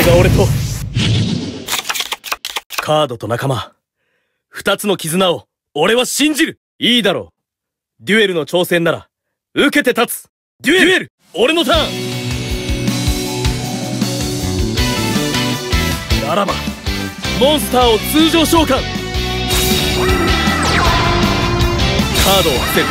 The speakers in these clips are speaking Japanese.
れが俺とカードと仲間二つの絆を俺は信じる。いいだろう。デュエルの挑戦なら受けて立つ。デュエル俺のターンならばモンスターを通常召喚。カードを伏せる。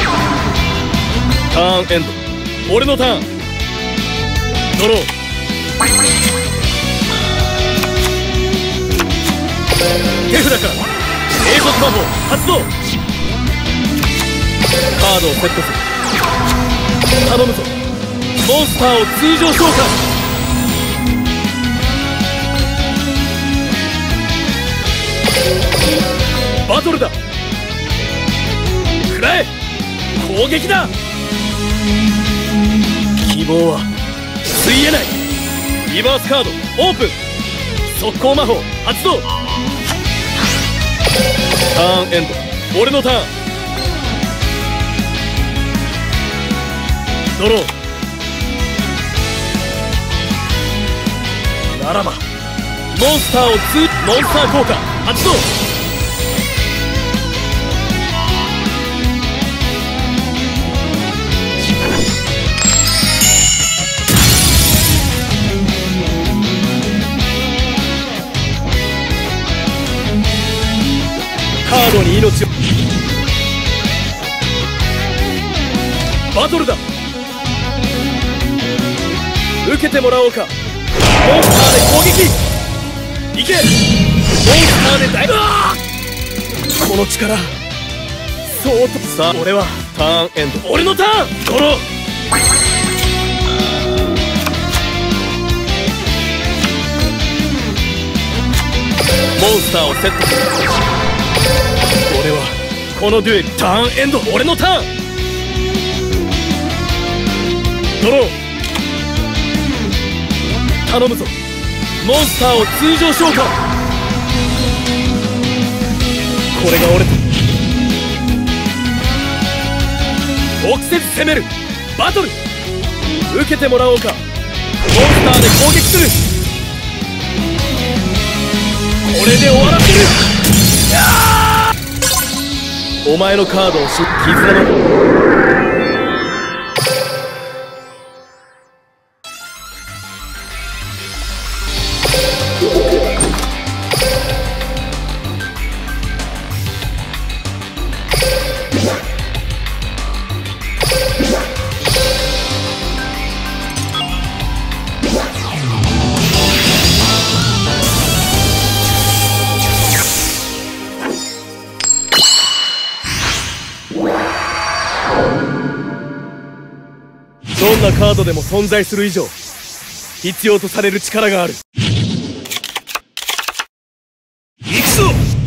ターンエンド俺のターン。ドロー。手札から永続魔法発動。カードをセットする。頼むぞモンスターを通常召喚。バトルだ。食らえ攻撃だ。希望はついえない。リバースカードオープン。速攻魔法発動。ターンエンド俺のターン。ドロー。ならばモンスターをモンスター効果発動。カードに命を。バトルだ。受けてもらおうか。モンスターで攻撃いけ。モンスターで大この力そうと。さあ俺はターンエンド俺のターン。ドロー。モンスターをセットする。俺はこのデュエルターンエンド俺のターン。ドロー。頼むぞモンスターを通常召喚。これが俺と臆せず攻めるバトル。受けてもらおうか。モンスターで攻撃する。これで終わらせる。お前のカードを絆のどんなカードでも存在する以上必要とされる力がある。行くぞ。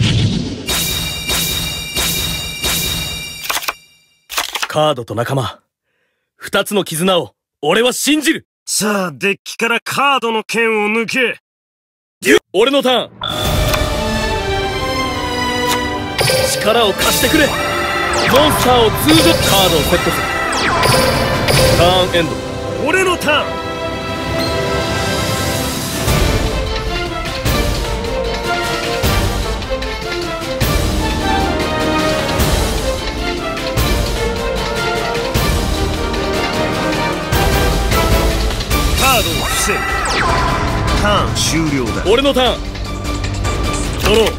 カードと仲間二つの絆を俺は信じる。 さあデッキからカードの剣を抜け。 俺のターン。力を貸してくれ。モンスターを通常カードをセットする。ターンエンド俺のターン。カードを伏せる。ターン終了だ。 俺のターン。ドロー。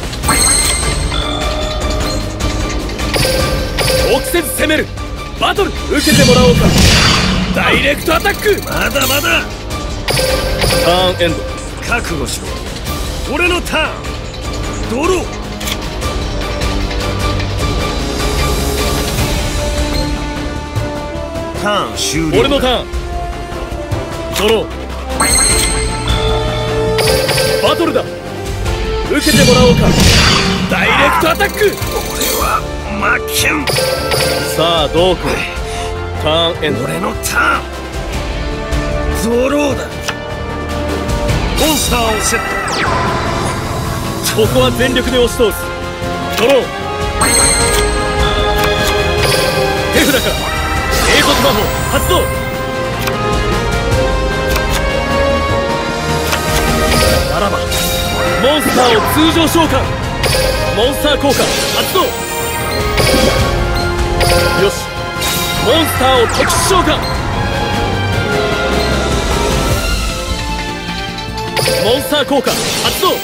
臆せず攻めるバトル。受けてもらおうか。ダイレクトアタック。 まだまだ。 ターンエンド覚悟しろ。俺のターン。ドロー。ターン終了。 俺のターン。ドロー。バトルだ。受けてもらおうか。ダイレクトアタック。 俺は負けん。 さあどうくる。ターンエンド俺のターン。ドローだ。モンスターをセット。 ここは全力で押し通す。ドロー。手札から永続魔法発動。 モンスターを通常召喚。モンスター効果発動。よし、モンスターを特殊召喚。モンスター効果発動。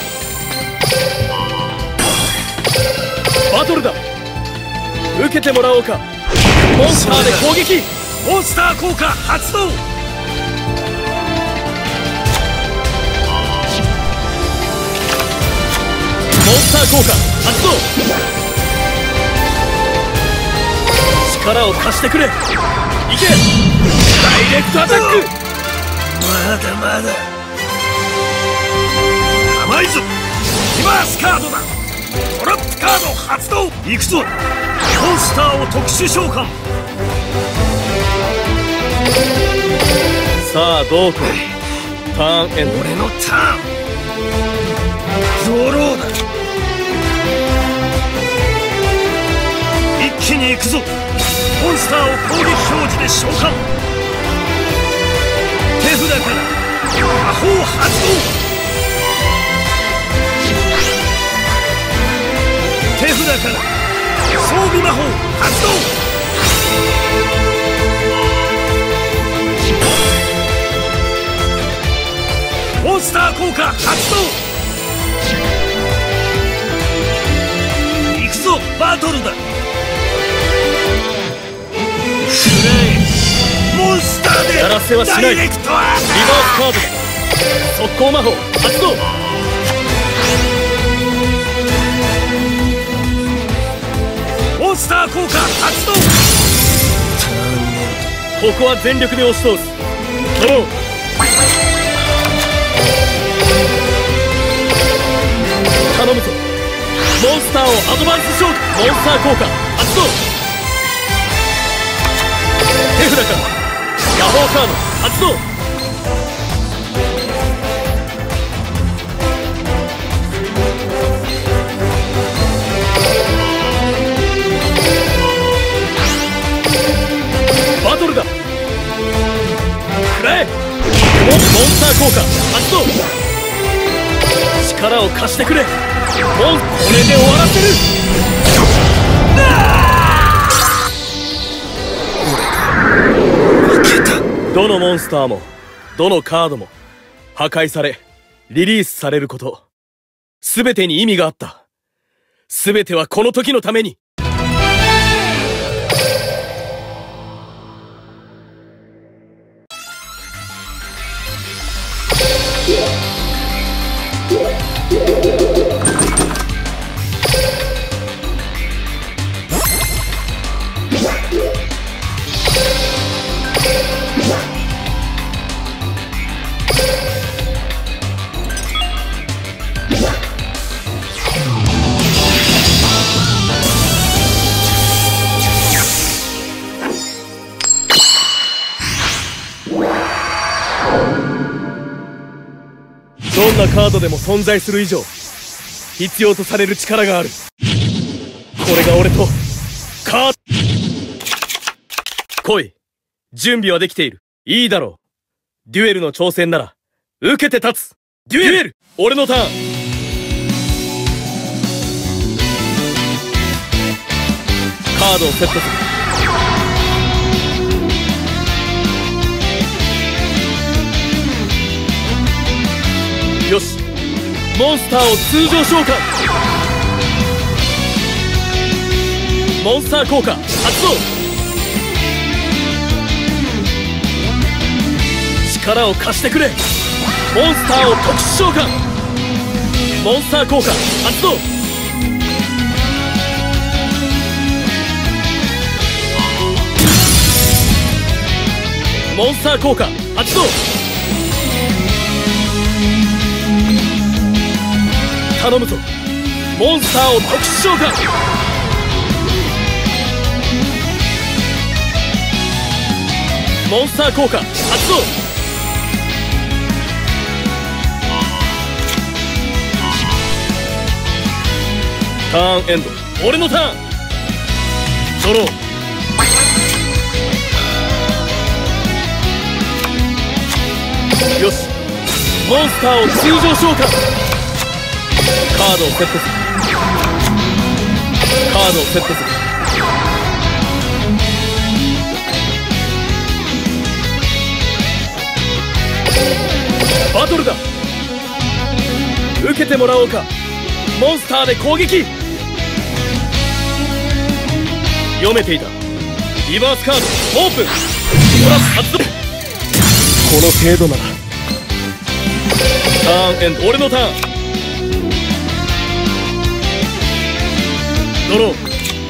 バトルだ。受けてもらおうか。モンスターで攻撃。 モンスター効果発動。 モンスター効果発動。力を貸してくれ。いけ、ダイレクトアタック。 まだまだ甘いぞ。リバースカードだ。トラップカード発動。行くぞ。モンスターを特殊召喚。 さあどうか。ターンエンド。 俺のターン。ゾローだ。一気に行くぞ。モンスターを攻撃表示で召喚。手札から魔法発動。手札から装備魔法発動。モンスター効果発動。行くぞ。バトルだ。モンスターでやらせはしない。 ダイレクトアタック。 リバースカードだ。速攻魔法発動。 モンスター効果発動。 ここは全力で押し通す。ドロー。頼むぞ。モンスターをアドバンス召喚。モンスター効果発動。手札から魔法カード発動。バトルだ。食らえ。モンスター効果発動。力を貸してくれ。これで終わらせる。どのモンスターもどのカードも破壊されリリースされること、全てに意味があった。全てはこの時のために。どんなカードでも存在する以上必要とされる力がある。これが俺と来い。準備はできている。いいだろう。デュエルの挑戦なら受けて立つ。デュエル。俺のターン。カードをセットする。よし、モンスターを通常召喚。モンスター効果発動。力を貸してくれ。モンスターを特殊召喚。モンスター効果発動。モンスター効果発動。頼むぞ。モンスターを特殊召喚。モンスター効果発動。ターンエンド。俺のターン。ドロー。よし、モンスターを通常召喚。 カードをセットする。カードをセットする。バトルだ。受けてもらおうか。モンスターで攻撃。読めていた。リバースカードオープン。トラップ発動。この程度ならターンエンド。俺のターン。ドロー。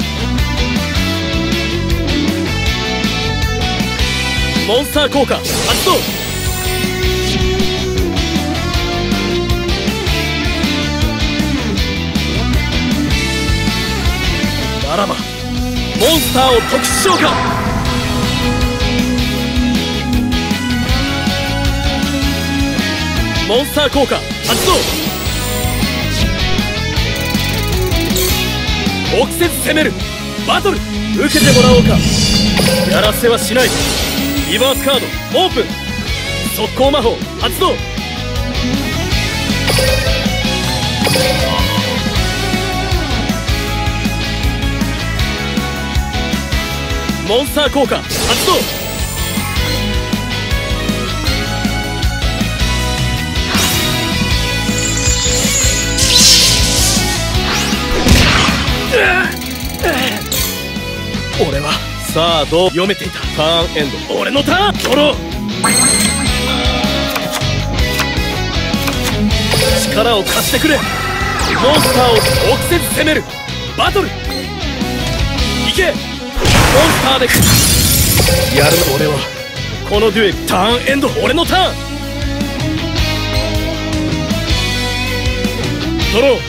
モンスター効果発動。ならばモンスターを特殊召喚。モンスター効果発動。臆せず攻める。バトル受けてもらおうか。やらせはしない。リバースカードオープン。速攻魔法発動。モンスター効果発動。俺はさあどう読めていた。ターンエンド。俺のターン。ドロー。力を貸してくれ。モンスターを臆せず攻める。バトルいけ。モンスターでやる。俺はこのデュエル。ターンエンド。俺のターン。ドロー。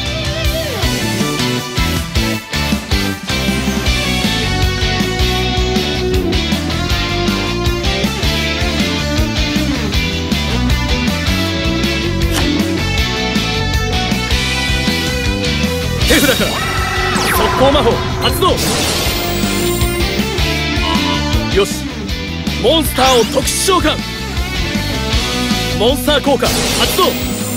手札から速攻魔法発動。よし、モンスターを特殊召喚。モンスター効果発動。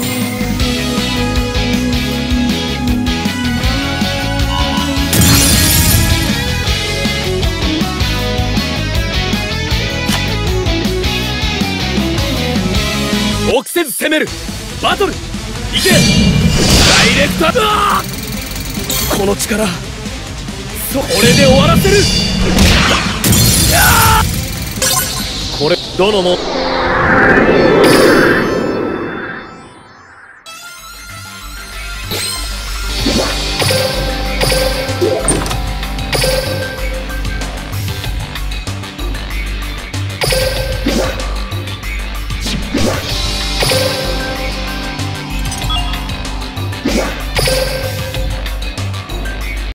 臆せず攻める。バトルいけ。ダイレクトだ。この力、これで終わらせる。これどのも